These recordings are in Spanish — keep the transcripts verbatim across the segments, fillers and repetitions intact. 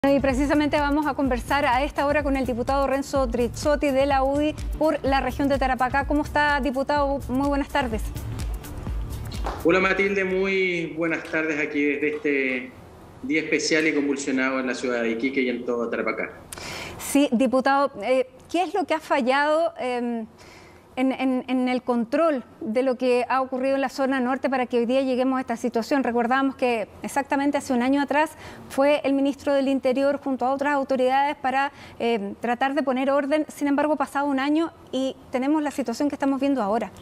Y precisamente vamos a conversar a esta hora con el diputado Renzo Trizzotti de la U D I por la región de Tarapacá. ¿Cómo está, diputado? Muy buenas tardes. Hola Matilde, muy buenas tardes aquí desde este día especial y convulsionado en la ciudad de Iquique y en todo Tarapacá. Sí, diputado, eh, ¿qué es lo que ha fallado eh, en, en, en el control de lo que ha ocurrido en la zona norte para que hoy día lleguemos a esta situación? Recordamos que exactamente hace un año atrás fue el ministro del Interior junto a otras autoridades para eh, tratar de poner orden. Sin embargo, ha pasado un año y tenemos la situación que estamos viendo ahora.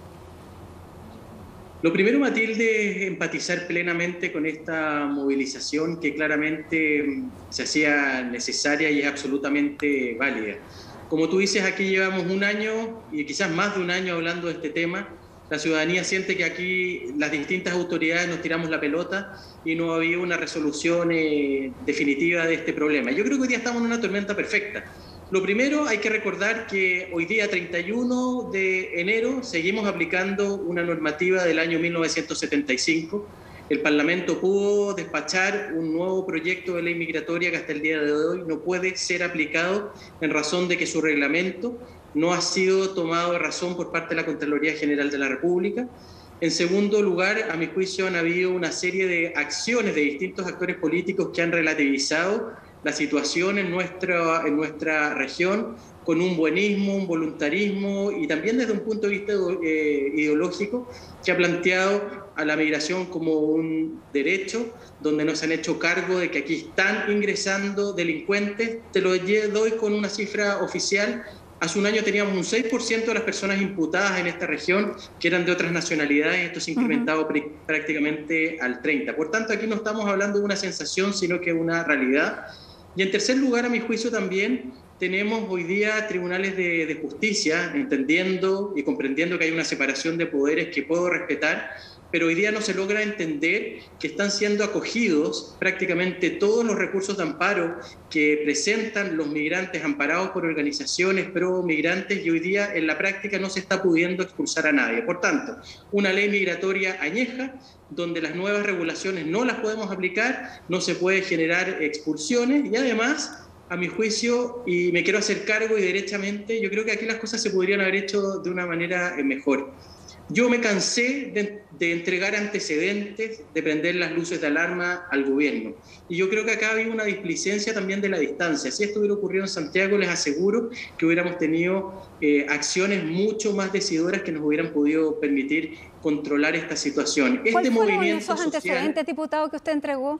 Lo primero, Matilde, es empatizar plenamente con esta movilización que claramente se hacía necesaria y es absolutamente válida. Como tú dices, aquí llevamos un año y quizás más de un año hablando de este tema. La ciudadanía siente que aquí las distintas autoridades nos tiramos la pelota y no había una resolución eh, definitiva de este problema. Yo creo que hoy día estamos en una tormenta perfecta. Lo primero, hay que recordar que hoy día, treinta y uno de enero, seguimos aplicando una normativa del año mil novecientos setenta y cinco. El Parlamento pudo despachar un nuevo proyecto de ley migratoria que hasta el día de hoy no puede ser aplicado en razón de que su reglamento no ha sido tomado de razón por parte de la Contraloría General de la República. En segundo lugar, a mi juicio, han habido una serie de acciones de distintos actores políticos que han relativizado la situación en nuestra, en nuestra región con un buenismo, un voluntarismo y también desde un punto de vista eh, ideológico que ha planteado a la migración como un derecho donde no se han hecho cargo de que aquí están ingresando delincuentes. Te lo doy con una cifra oficial. Hace un año teníamos un seis por ciento de las personas imputadas en esta región que eran de otras nacionalidades, esto se ha incrementado uh-huh. prácticamente al treinta por ciento. Por tanto, aquí no estamos hablando de una sensación, sino que de una realidad. Y en tercer lugar, a mi juicio también, tenemos hoy día tribunales de, de justicia, entendiendo y comprendiendo que hay una separación de poderes que puedo respetar, pero hoy día no se logra entender que están siendo acogidos prácticamente todos los recursos de amparo que presentan los migrantes amparados por organizaciones pro migrantes y hoy día en la práctica no se está pudiendo expulsar a nadie. Por tanto, una ley migratoria añeja, donde las nuevas regulaciones no las podemos aplicar, no se puede generar expulsiones y además, a mi juicio, y me quiero hacer cargo y derechamente, yo creo que aquí las cosas se podrían haber hecho de una manera mejor. Yo me cansé de, de entregar antecedentes, de prender las luces de alarma al gobierno. Y yo creo que acá había una displicencia también de la distancia. Si esto hubiera ocurrido en Santiago, les aseguro que hubiéramos tenido eh, acciones mucho más decidoras que nos hubieran podido permitir controlar esta situación. ¿Cuál este fueron movimiento esos social, antecedentes, diputado, que usted entregó?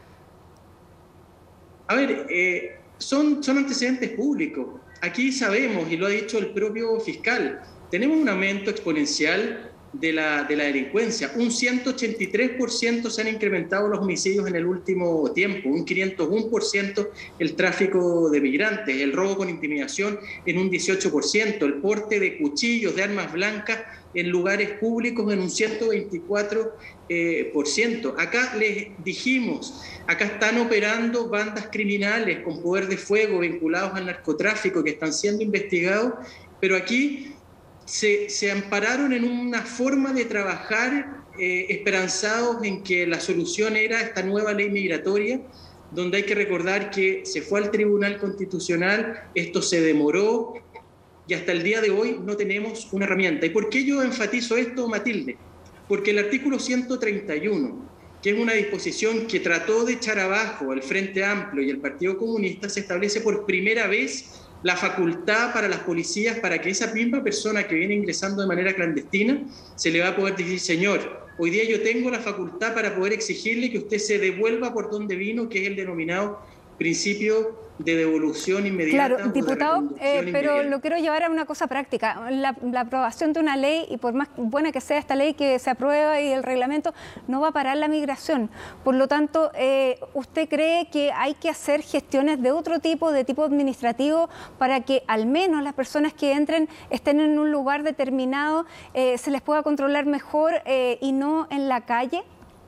A ver, eh, son, son antecedentes públicos. Aquí sabemos, y lo ha dicho el propio fiscal, tenemos un aumento exponencial de la, de la delincuencia. Un ciento ochenta y tres por ciento se han incrementado los homicidios en el último tiempo, un quinientos uno por ciento el tráfico de migrantes, el robo con intimidación en un dieciocho por ciento, el porte de cuchillos, de armas blancas en lugares públicos en un ciento veinticuatro por ciento. Eh, acá les dijimos, acá están operando bandas criminales con poder de fuego vinculados al narcotráfico que están siendo investigados, pero aquí Se, se ampararon en una forma de trabajar eh, esperanzados en que la solución era esta nueva ley migratoria, donde hay que recordar que se fue al Tribunal Constitucional, esto se demoró y hasta el día de hoy no tenemos una herramienta. ¿Y por qué yo enfatizo esto, Matilde? Porque el artículo ciento treinta y uno, que es una disposición que trató de echar abajo el Frente Amplio y el Partido Comunista, se establece por primera vez la facultad para las policías para que esa misma persona que viene ingresando de manera clandestina se le va a poder decir, señor, hoy día yo tengo la facultad para poder exigirle que usted se devuelva por donde vino, que es el denominado principio de devolución inmediata. Claro, diputado, eh, pero lo quiero llevar a una cosa práctica. La, la aprobación de una ley, y por más buena que sea esta ley que se aprueba y el reglamento, no va a parar la migración. Por lo tanto, eh, ¿usted cree que hay que hacer gestiones de otro tipo, de tipo administrativo, para que al menos las personas que entren estén en un lugar determinado, eh, se les pueda controlar mejor eh, y no en la calle?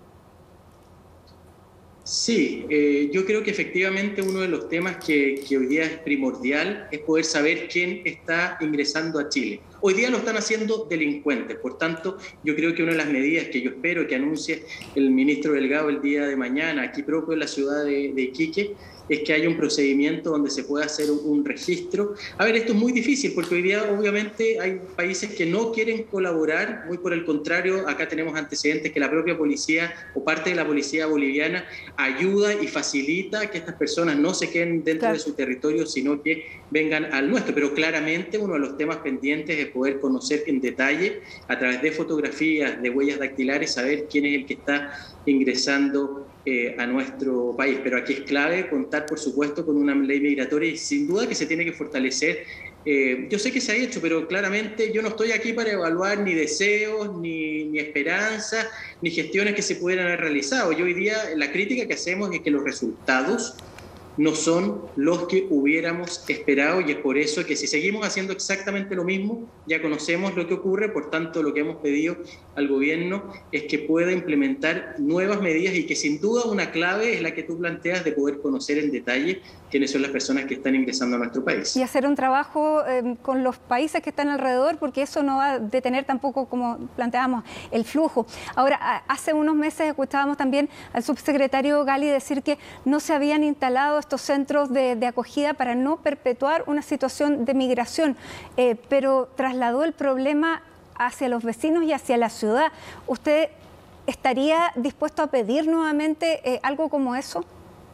Sí, eh, yo creo que efectivamente uno de los temas que, que hoy día es primordial es poder saber quién está ingresando a Chile. Hoy día lo están haciendo delincuentes. Por tanto, yo creo que una de las medidas que yo espero que anuncie el ministro Delgado el día de mañana, aquí propio en la ciudad de, de Iquique, es que haya un procedimiento donde se pueda hacer un, un registro. A ver, esto es muy difícil porque hoy día obviamente hay países que no quieren colaborar, muy por el contrario, acá tenemos antecedentes que la propia policía o parte de la policía boliviana ayuda y facilita que estas personas no se queden dentro claro. de su territorio, sino que vengan al nuestro. Pero claramente uno de los temas pendientes es poder conocer en detalle, a través de fotografías, de huellas dactilares, saber quién es el que está ingresando Eh, a nuestro país. Pero aquí es clave contar, por supuesto, con una ley migratoria y sin duda que se tiene que fortalecer. Eh, yo sé que se ha hecho, pero claramente yo no estoy aquí para evaluar ni deseos, ni, ni esperanzas, ni gestiones que se pudieran haber realizado. Yo hoy día la crítica que hacemos es que los resultados no son los que hubiéramos esperado y es por eso que si seguimos haciendo exactamente lo mismo, ya conocemos lo que ocurre. Por tanto, lo que hemos pedido al gobierno es que pueda implementar nuevas medidas y que sin duda una clave es la que tú planteas de poder conocer en detalle quiénes son las personas que están ingresando a nuestro país. Y hacer un trabajo eh, con los países que están alrededor, porque eso no va a detener tampoco, como planteábamos, el flujo. Ahora, hace unos meses escuchábamos también al subsecretario Gali decir que no se habían instalado estos centros de, de acogida para no perpetuar una situación de migración, eh, pero trasladó el problema hacia los vecinos y hacia la ciudad. ¿Usted estaría dispuesto a pedir nuevamente eh, algo como eso?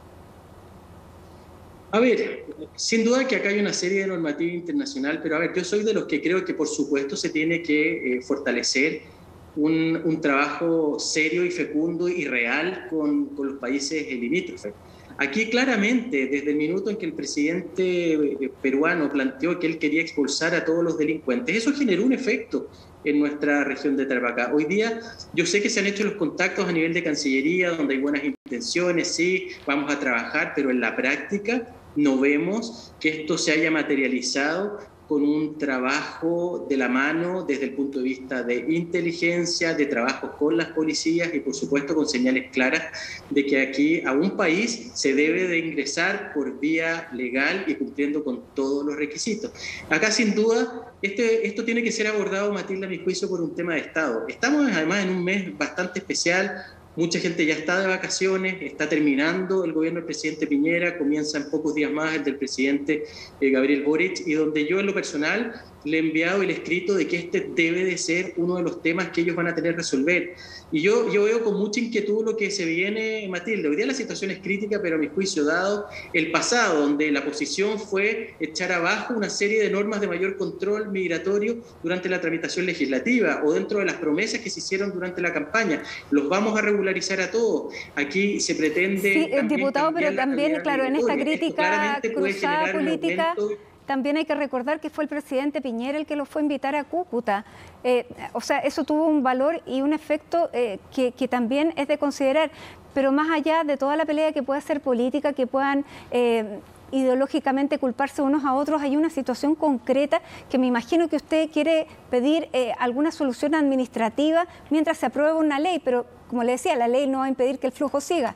A ver, sin duda que acá hay una serie de normativa internacional, pero a ver, yo soy de los que creo que por supuesto se tiene que eh, fortalecer un, un trabajo serio y fecundo y real con, con los países limítrofes. Aquí claramente, desde el minuto en que el presidente peruano planteó que él quería expulsar a todos los delincuentes, eso generó un efecto en nuestra región de Tarapacá. Hoy día yo sé que se han hecho los contactos a nivel de Cancillería, donde hay buenas intenciones, sí, vamos a trabajar, pero en la práctica no vemos que esto se haya materializado con un trabajo de la mano desde el punto de vista de inteligencia, de trabajo con las policías y por supuesto con señales claras de que aquí a un país se debe de ingresar por vía legal y cumpliendo con todos los requisitos. Acá sin duda este, esto tiene que ser abordado, Matilda, a mi juicio, por un tema de Estado. Estamos además en un mes bastante especial. Mucha gente ya está de vacaciones, está terminando el gobierno del presidente Piñera, comienza en pocos días más el del presidente eh, Gabriel Boric, y donde yo en lo personal le he enviado el escrito de que este debe de ser uno de los temas que ellos van a tener que resolver. Y yo, yo veo con mucha inquietud lo que se viene, Matilde. Hoy día la situación es crítica, pero a mi juicio, dado el pasado, donde la posición fue echar abajo una serie de normas de mayor control migratorio durante la tramitación legislativa o dentro de las promesas que se hicieron durante la campaña. Los vamos a regularizar a todos. Aquí se pretende... Sí, diputado, pero también, claro, en esta crítica cruzada política... También hay que recordar que fue el presidente Piñera el que lo fue a invitar a Cúcuta. Eh, o sea, eso tuvo un valor y un efecto eh, que, que también es de considerar. Pero más allá de toda la pelea que pueda ser política, que puedan eh, ideológicamente culparse unos a otros, hay una situación concreta que me imagino que usted quiere pedir eh, alguna solución administrativa mientras se apruebe una ley. Pero, como le decía, la ley no va a impedir que el flujo siga.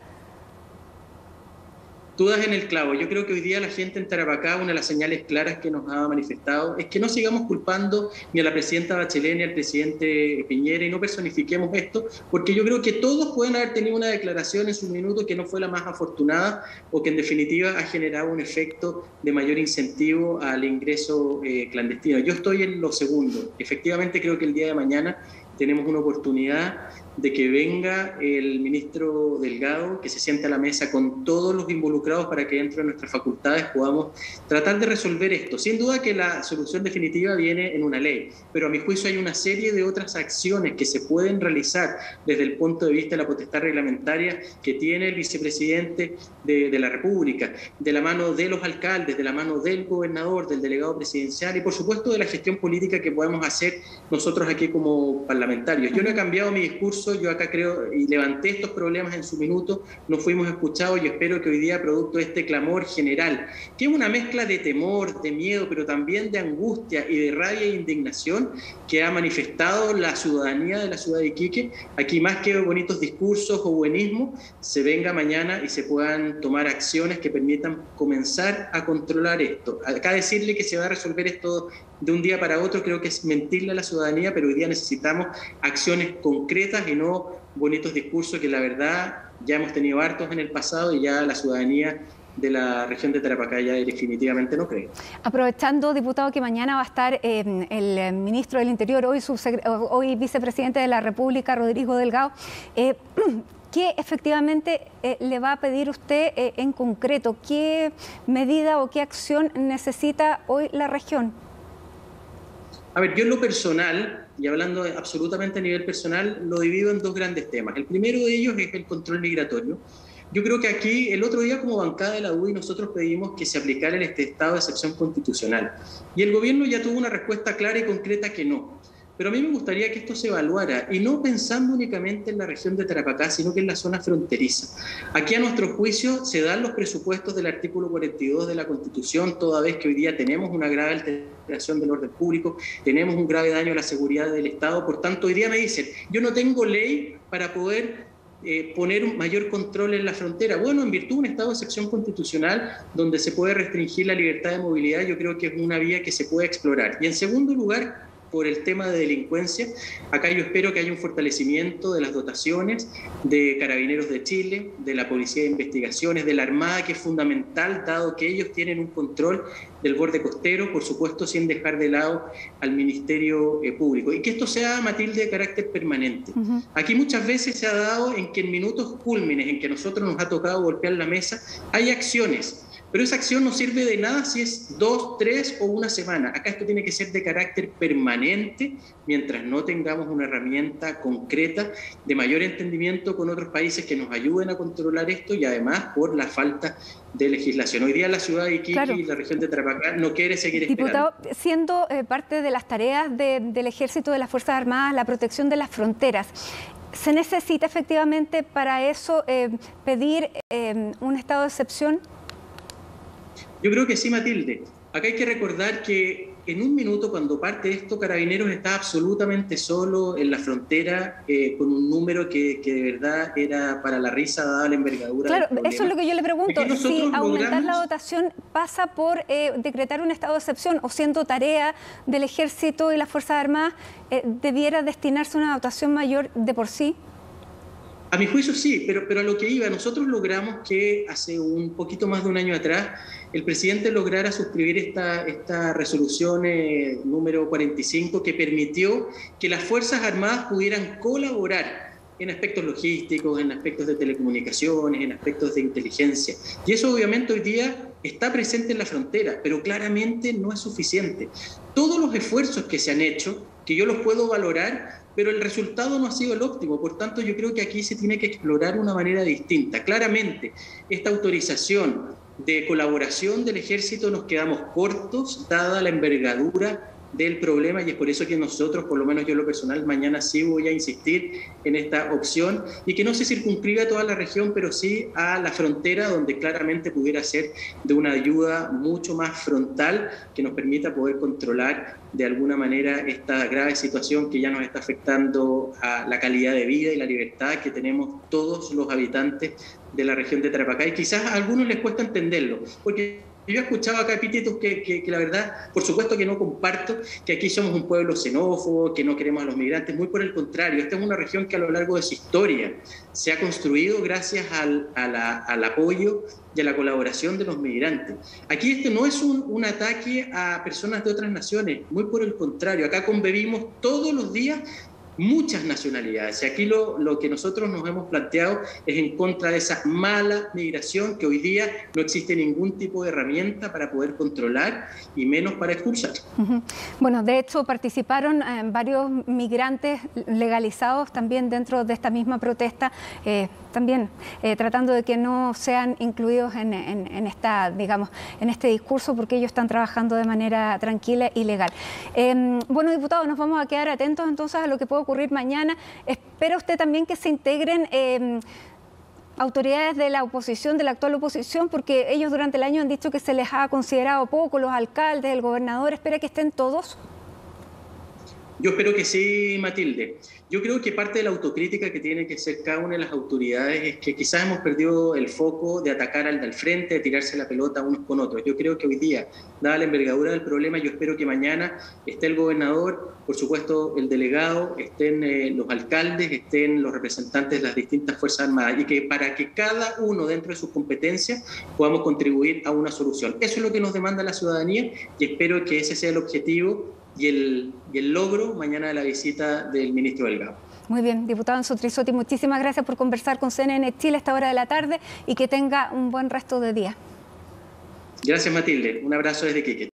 Tú das en el clavo. Yo creo que hoy día la gente en Tarapacá, una de las señales claras que nos ha manifestado es que no sigamos culpando ni a la presidenta Bachelet ni al presidente Piñera y no personifiquemos esto, porque yo creo que todos pueden haber tenido una declaración en su minuto que no fue la más afortunada o que en definitiva ha generado un efecto de mayor incentivo al ingreso eh, clandestino. Yo estoy en lo segundo. Efectivamente creo que el día de mañana tenemos una oportunidad de que venga el ministro Delgado, que se siente a la mesa con todos los involucrados para que dentro de nuestras facultades podamos tratar de resolver esto. Sin duda que la solución definitiva viene en una ley, pero a mi juicio hay una serie de otras acciones que se pueden realizar desde el punto de vista de la potestad reglamentaria que tiene el vicepresidente de, de la República, de la mano de los alcaldes, de la mano del gobernador, del delegado presidencial y por supuesto de la gestión política que podemos hacer nosotros aquí como parlamentarios. Yo no he cambiado mi discurso. Yo acá creo y levanté estos problemas en su minuto, no fuimos escuchados y espero que hoy día, producto de este clamor general, que es una mezcla de temor, de miedo, pero también de angustia y de rabia e indignación que ha manifestado la ciudadanía de la ciudad de Iquique, aquí más que bonitos discursos o buenismo, se venga mañana y se puedan tomar acciones que permitan comenzar a controlar esto. Acá decirle que se va a resolver esto de un día para otro creo que es mentirle a la ciudadanía, pero hoy día necesitamos acciones concretas y no bonitos discursos que la verdad ya hemos tenido hartos en el pasado y ya la ciudadanía de la región de Tarapacá ya definitivamente no cree. Aprovechando, diputado, que mañana va a estar eh, el ministro del Interior, hoy, hoy vicepresidente de la República, Rodrigo Delgado, eh, ¿qué efectivamente eh, le va a pedir usted eh, en concreto? ¿Qué medida o qué acción necesita hoy la región? A ver, yo en lo personal, y hablando absolutamente a nivel personal, lo divido en dos grandes temas. El primero de ellos es el control migratorio. Yo creo que aquí, el otro día como bancada de la U D I, nosotros pedimos que se aplicara en este estado de excepción constitucional. Y el gobierno ya tuvo una respuesta clara y concreta que no. Pero a mí me gustaría que esto se evaluara, y no pensando únicamente en la región de Tarapacá, sino que en la zona fronteriza. Aquí a nuestro juicio se dan los presupuestos del artículo cuarenta y dos de la Constitución, toda vez que hoy día tenemos una grave alteración del orden público, tenemos un grave daño a la seguridad del Estado. Por tanto, hoy día me dicen, yo no tengo ley para poder Eh, poner un mayor control en la frontera. Bueno, en virtud de un estado de excepción constitucional donde se puede restringir la libertad de movilidad, yo creo que es una vía que se puede explorar. Y en segundo lugar, por el tema de delincuencia, acá yo espero que haya un fortalecimiento de las dotaciones de Carabineros de Chile, de la Policía de Investigaciones, de la Armada, que es fundamental, dado que ellos tienen un control del borde costero, por supuesto sin dejar de lado al Ministerio eh, Público. Y que esto sea, Matilde, de carácter permanente. Uh-huh. Aquí muchas veces se ha dado en que en minutos cúlmines, en que a nosotros nos ha tocado golpear la mesa, hay acciones. Pero esa acción no sirve de nada si es dos, tres o una semana. Acá esto tiene que ser de carácter permanente mientras no tengamos una herramienta concreta de mayor entendimiento con otros países que nos ayuden a controlar esto y además por la falta de legislación. Hoy día la ciudad de Iquique claro. y la región de Tarapacá no quiere seguir Diputado, esperando. Siendo eh, parte de las tareas de, del Ejército, de las Fuerzas Armadas, la protección de las fronteras, ¿se necesita efectivamente para eso eh, pedir eh, un estado de excepción? Yo creo que sí, Matilde. Acá hay que recordar que en un minuto, cuando parte esto, Carabineros está absolutamente solo en la frontera, eh, con un número que, que de verdad era para la risa, dada la envergadura. Claro, eso es lo que yo le pregunto. Si aumentar logramos... la dotación pasa por eh, decretar un estado de excepción, o siendo tarea del Ejército y las Fuerzas Armadas, eh, ¿debiera destinarse una dotación mayor de por sí? A mi juicio sí, pero, pero a lo que iba, nosotros logramos que hace un poquito más de un año atrás el presidente lograra suscribir esta, esta resolución eh, número cuarenta y cinco que permitió que las Fuerzas Armadas pudieran colaborar en aspectos logísticos, en aspectos de telecomunicaciones, en aspectos de inteligencia. Y eso obviamente hoy día está presente en la frontera, pero claramente no es suficiente. Todos los esfuerzos que se han hecho, que yo los puedo valorar, pero el resultado no ha sido el óptimo. Por tanto, yo creo que aquí se tiene que explorar una manera distinta. Claramente, esta autorización de colaboración del Ejército nos quedamos cortos, dada la envergadura del problema, y es por eso que nosotros, por lo menos yo en lo personal, mañana sí voy a insistir en esta opción, y que no se circunscriba a toda la región, pero sí a la frontera, donde claramente pudiera ser de una ayuda mucho más frontal, que nos permita poder controlar de alguna manera esta grave situación que ya nos está afectando a la calidad de vida y la libertad que tenemos todos los habitantes de la región de Tarapacá. Y quizás a algunos les cuesta entenderlo, porque yo he escuchado acá epítetos que, que, que la verdad, por supuesto que no comparto, que aquí somos un pueblo xenófobo, que no queremos a los migrantes. Muy por el contrario, esta es una región que a lo largo de su historia se ha construido gracias al, a la, al apoyo y a la colaboración de los migrantes. Aquí este no es un, un ataque a personas de otras naciones, muy por el contrario, acá convivimos todos los días muchas nacionalidades. Y aquí lo, lo que nosotros nos hemos planteado es en contra de esa mala migración que hoy día no existe ningún tipo de herramienta para poder controlar y menos para expulsar. Uh-huh. Bueno, de hecho participaron eh, varios migrantes legalizados también dentro de esta misma protesta, eh, también eh, tratando de que no sean incluidos en, en, en, esta, digamos, en este discurso, porque ellos están trabajando de manera tranquila y legal. Eh, bueno, diputado, nos vamos a quedar atentos entonces a lo que puede ocurrir mañana. ¿Espera usted también que se integren eh, autoridades de la oposición, de la actual oposición? Porque ellos durante el año han dicho que se les ha considerado poco, los alcaldes, el gobernador. ¿Espera que estén todos? Yo espero que sí, Matilde. Yo creo que parte de la autocrítica que tiene que hacer cada una de las autoridades es que quizás hemos perdido el foco de atacar al del frente, de tirarse la pelota unos con otros. Yo creo que hoy día, dada la envergadura del problema, yo espero que mañana esté el gobernador, por supuesto el delegado, estén eh, los alcaldes, estén los representantes de las distintas Fuerzas Armadas y que para que cada uno dentro de sus competencias podamos contribuir a una solución. Eso es lo que nos demanda la ciudadanía y espero que ese sea el objetivo y el, y el logro mañana de la visita del ministro Delgado. Muy bien, diputado Enzo Trisotti, muchísimas gracias por conversar con C N N Chile a esta hora de la tarde y que tenga un buen resto de día. Gracias, Matilde. Un abrazo desde Quique.